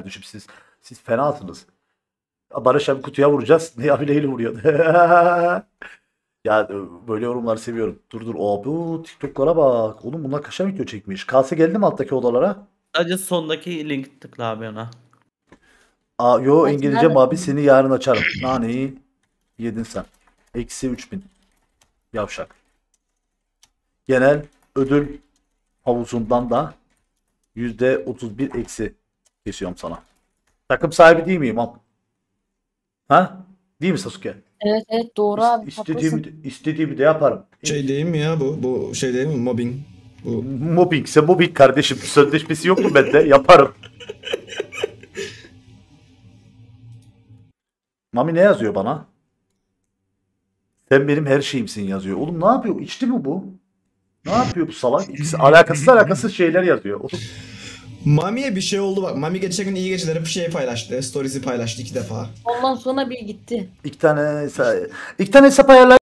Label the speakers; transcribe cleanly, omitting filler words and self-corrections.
Speaker 1: kardeşim siz fenasınız. Barış abi kutuya vuracağız. Ne abileyle vuruyor. Ya böyle yorumları seviyorum. Dur. Bu TikTok'lara bak. Oğlum bunlar kaça video çekmiş. Kase geldi mi alttaki odalara?
Speaker 2: Sadece sondaki link tıkla abi ona.
Speaker 1: Yo
Speaker 3: Belki
Speaker 1: İngilizce
Speaker 3: nerede?
Speaker 1: abi seni yarın açarım. Naneyi yedin sen. Eksi 3000. Yavşak. Genel ödül havuzundan da %31 eksi kesiyorum sana. Takım sahibi değil miyim am? Ha? Değil mi Sasuke?
Speaker 3: Evet doğru abi.
Speaker 1: İstediğimi de yaparım.
Speaker 4: Şey değil mi ya bu? Bu şey değil mi? Mobbing. Bu.
Speaker 1: Mobbingse mobbing kardeşim. Sözleşmesi yok mu bende? Yaparım. Mami ne yazıyor bana? Sen benim her şeyimsin yazıyor. Oğlum ne yapıyor? İçti mi bu? Ne yapıyor bu salak? İkisi alakasız şeyler yazıyor. Oğlum,
Speaker 4: Mami'ye bir şey oldu bak. Mami geçen gün iyi geceleri bir şey paylaştı. Stories'i paylaştı 2 defa.
Speaker 3: Ondan sonra bir gitti.
Speaker 1: iki tane hesap ayarlar.